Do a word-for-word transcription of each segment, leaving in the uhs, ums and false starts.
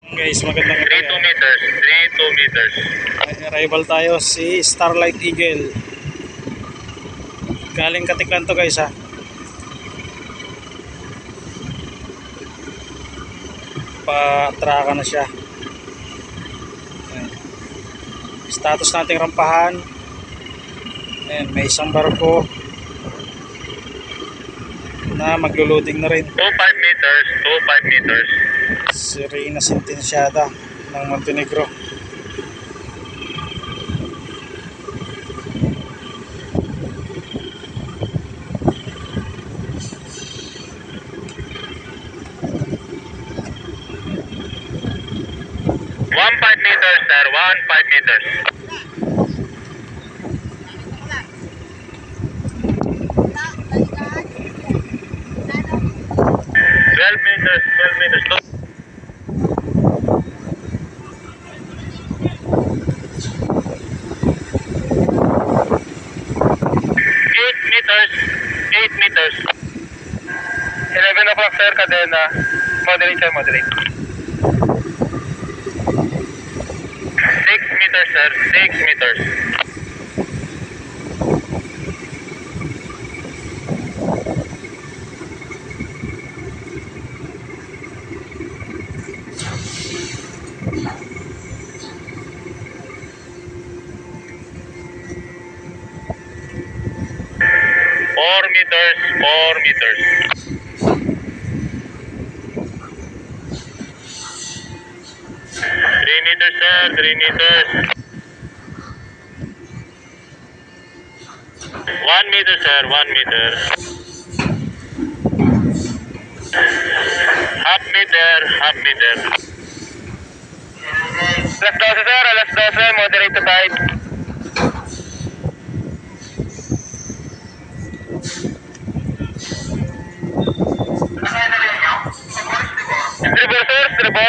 Guys, magandang gabi. three two meters, three two meters. May arrival tayo si Starlight-Eagle. Galing Katiklan to guys ha. Pa-traka na siya. Ayan. Status nating rampahan. Ayan, may isang barko na maglo-loading na rin. two five meters, two five meters. Sirena Sentenciada ng Montenegro. one five meters, sir, one five meters. twelve meters, twelve meters. eight meters, eight meters. eleven o'clock, sir, kadena. Moderate, sir, moderate. six meters, sir, six meters. four meters, four meters. three meters, sir, three meters. one meter, sir, one meter. Half meter, half meter. alas twelve, sir, alas twelve, moderate to tide. Stribor, sir, stribor.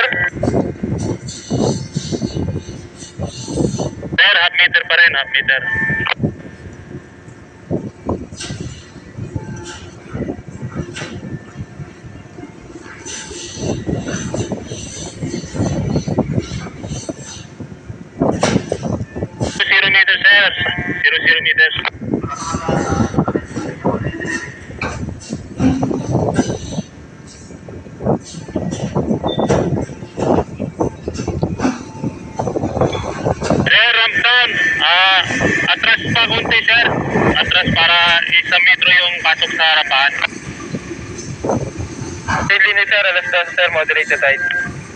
Sir, half meter pa rin, half meter. Zero meter, sir. Zero, zero meters. Ah, atras pa kunti, sir. Atras para isang metro yung pasok sa harapan. Steady ni sir, alas dos, sir, moderate to tide.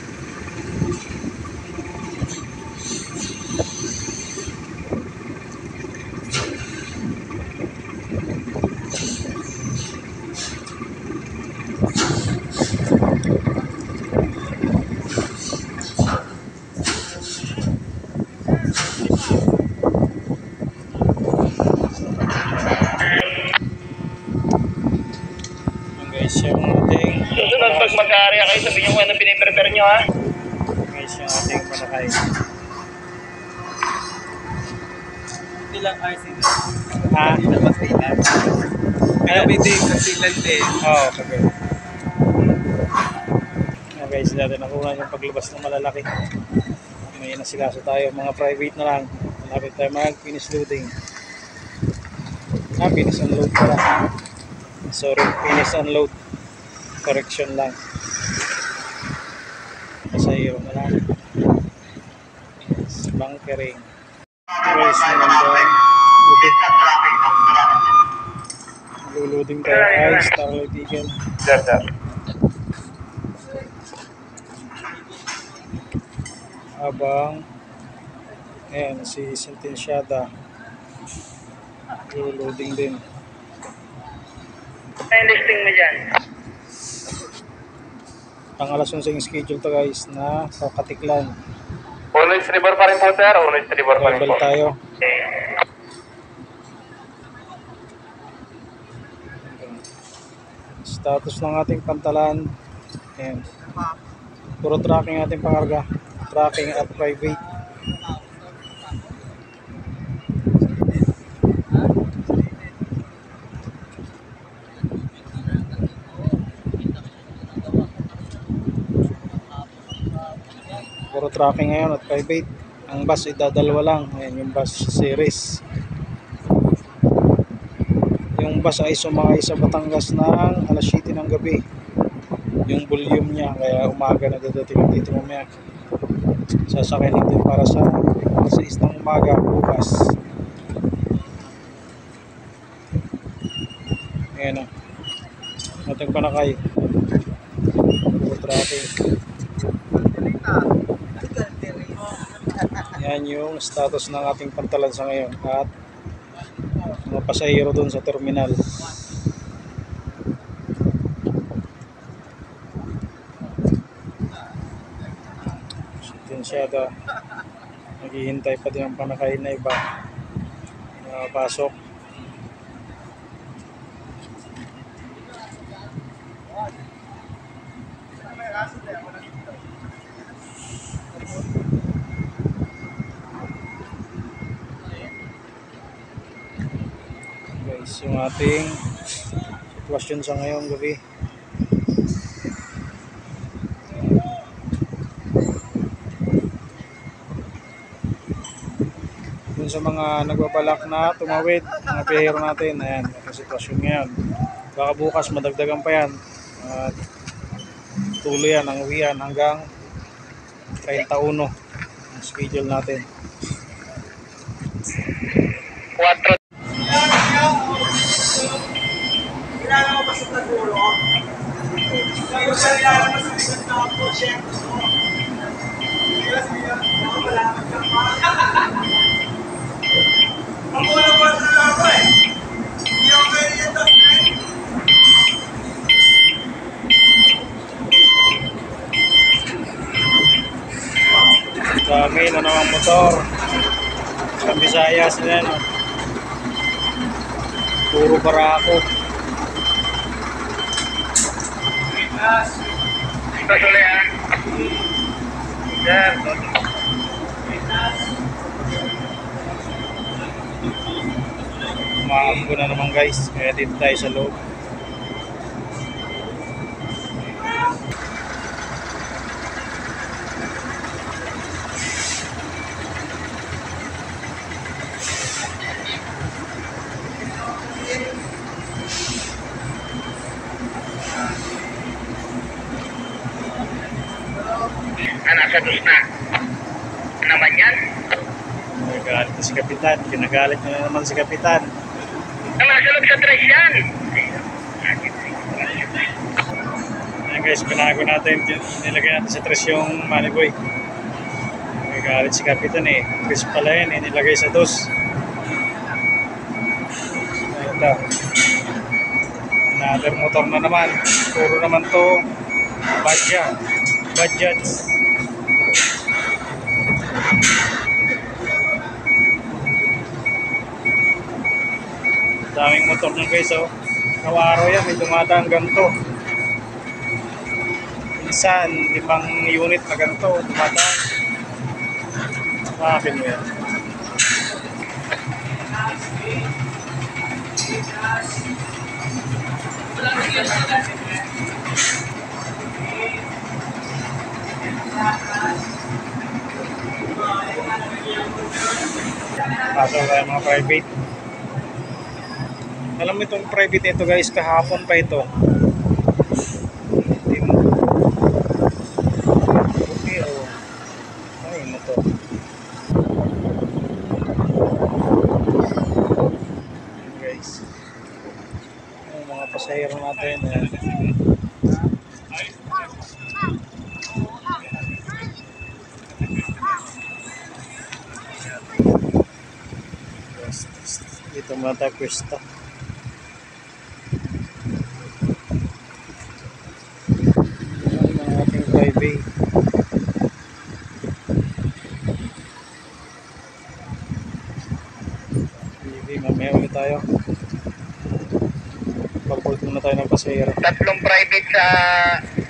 Yung ating susunod pag mag-aarya kayo, sabihin nyo kung ano piniprepare nyo, ha? guys, yung ating malakay. Ilang hours ito? Ha? Ilang mas ilan? Kaya may day, kasi ilan din. Oo, okay. Yan guys, dati nakuha yung paglabas ng malalaki. May nasilaso tayo, mga private na lang. Malapit tayo mag-finish loading. Ah, finish unload pala. Sorry, finish unload. Correction lang. Pasahero na lang. Yes, bunkering. Guys, magandang loading. Luluding tayo ay Starlight-Eagle. Sir, sir. Habang ayan, si Sentenciada luluding din. May listing mo dyan. Ang alas onse yung schedule to guys na sa Katiklan. Uno stribor pa rin po, sir. Uno stribor pa rin po. Level tayo. Status ng ating pantalan. Ayan. Puro tracking ating pangarga. Tracking at private. Puro tracking ngayon at private. Ang bus ay dadalawa lang. Ayan yung bus series. Yung bus ay sumakay sa Batangas ng alas siyete ng gabi. Yung volume niya, kaya umaga na dadating dito mamaya. Sasakay natin para sa alas sais ng umaga bukas. Ayan o. Ating panakay. Puro tracking. Yan yung status ng ating pantalan sa ngayon at mga pasahero dun sa terminal. Sintensiyada, naghihintay pa din ang panakay na iba na pasok. Guys, yung ating sitwasyon sa ngayong gabi. Dun sa mga nagbabalak na tumawid, mga pihero natin, ayan, yung sitwasyon ngayon. Baka bukas madagdagan pa yan. At tuloy yan ang uwian hanggang thirty-one ang schedule natin. Quatro. Kilala mo ba sa Taguro? Kayo sa kilala mo sa likod na ako, chef. Yes, yes. Ako malapit ka pa. Ako wala pa sa ako eh. Hindi ako pwede yung top nine. Dami na naman motor. Sa Visayas na yan. Oh. Puro barako. Ito suli ha. Sir. Umaambo na naman guys. Kaya dito tayo sa loob. Ah, nasa dos na. Ano naman yan? Nagagalit na si Kapitan. Kinagalit na naman si Kapitan. Ang nasa loob sa tres yan. Ayan guys, pinago natin. Nilagay natin sa tres yung money boy. Nagagalit si Kapitan eh. Chris pala yan eh. Nilagay sa dos. Ito. Another motor na naman. Puro naman to budget. Budgets. Daming motor nyo guys oh. Nawaro yan, may dumadaan ganito. Minsan, limang unit na ganito dumadaan. Makapin mo yan. Pasok tayo mga private. Alam mo itong private ito guys, kahapon pa ito. Okay oh. Ay mo to. Guys. Yung mga pasahero natin. Ayan. Dito muna tayo pwesto. Ang ating private. Hindi, mamaya ulit tayo. Pag-hold muna tayo ng pasahero. Tatlong private sa